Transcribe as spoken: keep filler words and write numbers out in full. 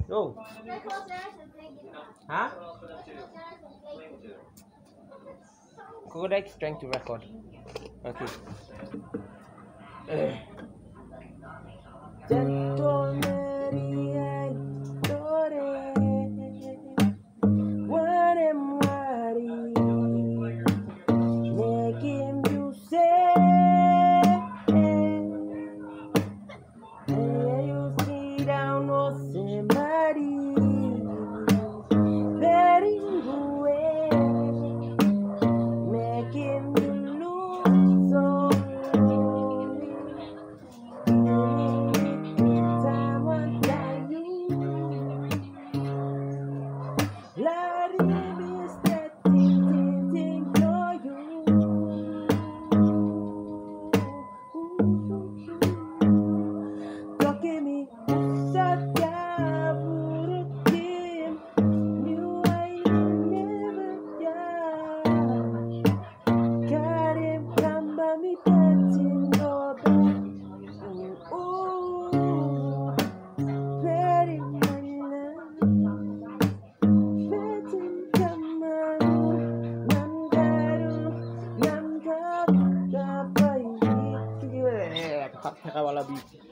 Oh. Hah? Kodak trying to record. Okay. Gentle Mary, I adore what am worried, making you say, and you see down or somebody, betting away, making you lose so lonely. Time one time you let me step in for you. Talking me such a him. Knew I never die. Got him come by me dancing your back. Oh, very Wallaby.